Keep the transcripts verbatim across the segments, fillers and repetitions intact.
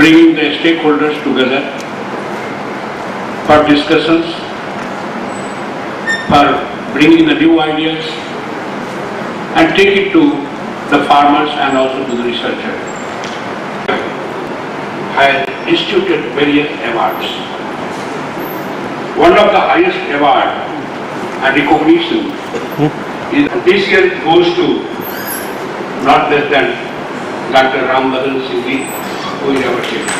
bringing the stakeholders together for discussions, for bringing the new ideas and take it to the farmers and also to the researchers. Has instituted various awards. One of the highest award and recognition is this year goes to not less than Doctor Ram Bahadur Singh Ji, who is our chief.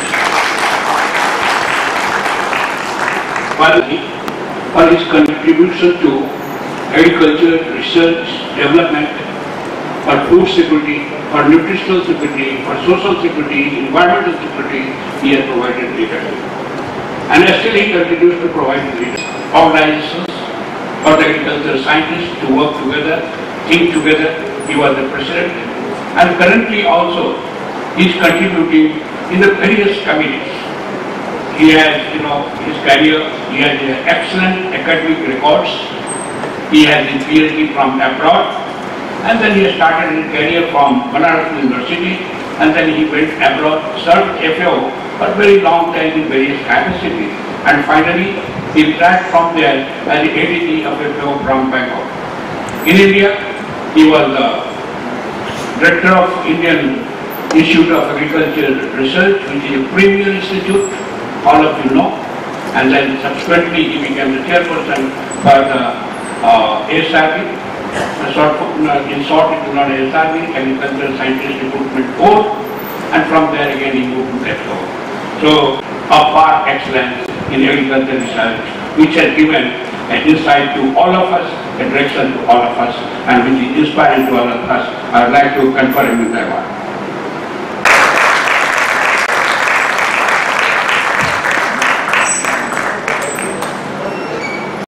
For his contribution to agriculture, research, development, for food security, for nutritional security, for social security, environmental security, he has provided leadership. And still he continues to provide leadership. Organizations for the agricultural scientists to work together, think together. He was the president. And currently also he is contributing in the various committees. He has, you know, his career, he has excellent academic records. He has his PhD from abroad. And then he started his career from Banaras University, and then he went abroad, served F A O for a very long time in various capacities, and finally he retired from there as the A D G of F A O from Bangkok. In India, he was the director of Indian Institute of Agricultural Research, which is a premier institute, all of you know, and then subsequently he became the chairperson for the uh, A S R B. Sort of, in short, it is not A S R B, Agricultural Scientist Recruitment Board, and from there again he moved to F A O. So, of far excellence in agricultural research, which has given an insight to all of us, a direction to all of us, and which is inspiring to all of us. I would like to confer him with the award.